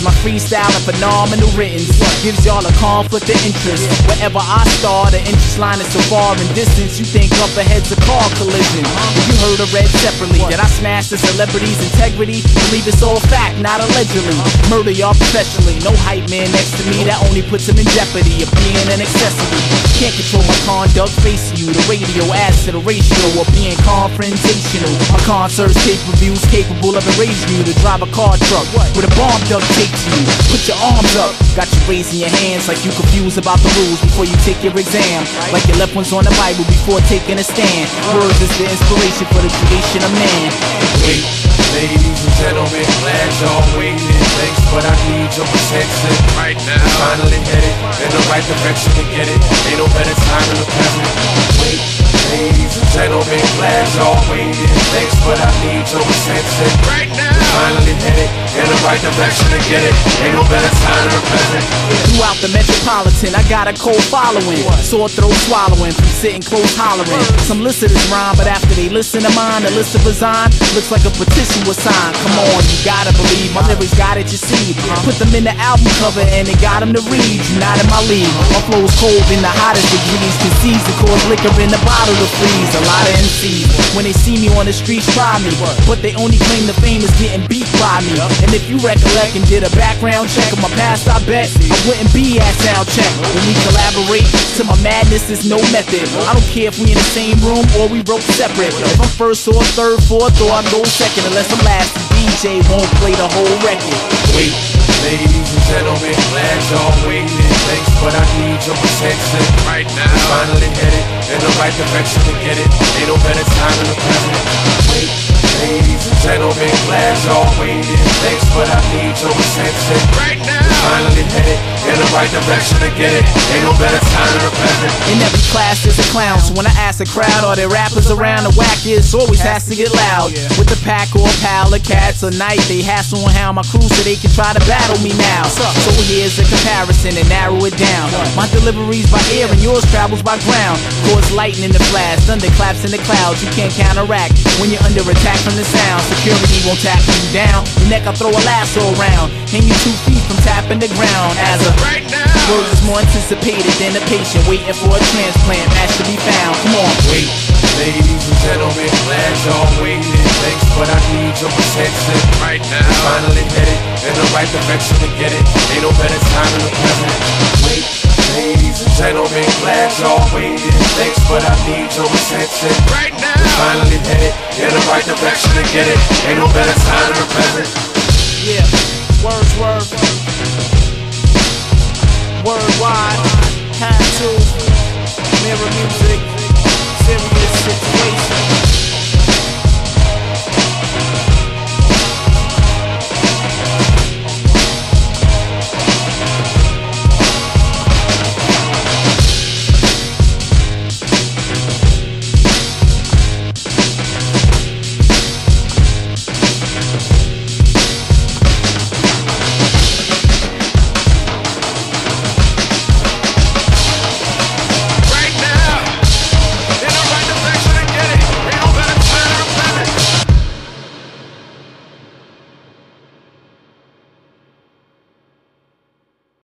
My freestyle and phenomenal written gives y'all a conflict of interest. Wherever I start, the interest line is so far in distance, you think up ahead's a car collision. If you heard or read separately that I smashed the celebrity's integrity, believe it's all fact, not allegedly. Murder y'all professionally, no hype man next to me, that only puts him in jeopardy of being an accessory. Can't control my conduct, face you. The radio adds to the ratio of being confrontational. My concerts, pay-per-views, capable of erasing you to drive a car truck with a bomb duct taped to you. Put your arms up, got you raising your hands like you confused about the rules before you take your exam. Like your left one's on the Bible before taking a stand. Words is the inspiration for the creation of man. Wait, ladies and gentlemen, glad y'all waiting. Thanks, but I need your protection right now. Finally headed in the right direction to get it. Ain't no better time in the present. Wait, ladies and gentlemen, glad y'all waiting. Thanks, but I need your protection right now. Finally headed in the right direction to get it. Ain't no better time in the present. Throughout the metropolitan, I got a cold following. Sore throat swallowing from sitting close hollering. Some listen to this rhyme, but after they listen to mine, the list of resign looks like a petition was signed. Come on, you gotta believe my lyrics got it, you see. Put them in the album cover and it got them to read. You not in my league. My flow's cold in the hottest degrees. Conceives and cause liquor in the bottle to freeze. A lot of MCs, when they see me on the streets, try me, but they only claim the fame is getting beat by me. And if you recollect and did a background check of my past, I bet I wouldn't be at sound check. When we collaborate, to my madness is no method. I don't care if we in the same room or we broke separate. If I'm first or third, fourth, or I go second, unless I'm last, the DJ won't play the whole record. Wait, ladies and gentlemen, glad y'all waiting. Thanks, but I need your protection right now. Finally headed in the right direction to get it. Ain't no better time in the present. Wait, ladies and gentlemen, glad y'all waiting. Thanks, but I need your protection right now. Finally headed in the right direction to get it. Ain't no better time in the present. In every class there's a clown, so when I ask a crowd, are there rappers around? The wackiest always has to get loud. With a pack or a pal of cats a night, they hassle and hound my crew so they can try to battle me now. So here's a comparison and narrow it down. My delivery's by air and yours travels by ground. Cause lightning in the flash, thunder claps in the clouds. You can't counteract when you're under attack from the sound. Security won't tap you down. Your neck I'll throw a lasso around. Hang you 2 feet from tapping the ground. As a right now, words is more anticipated than a patient waiting for a transplant match to be found. Come on. Wait, ladies and gentlemen, glad y'all waiting. Thanks, but I need your protection right now. Finally headed in the right direction to get it. Ain't no better time in the present. Wait, ladies and gentlemen, glad y'all waiting. Thanks, but I need your protection right now. Finally headed in the right direction to get it. Ain't no better time in the present. Yeah.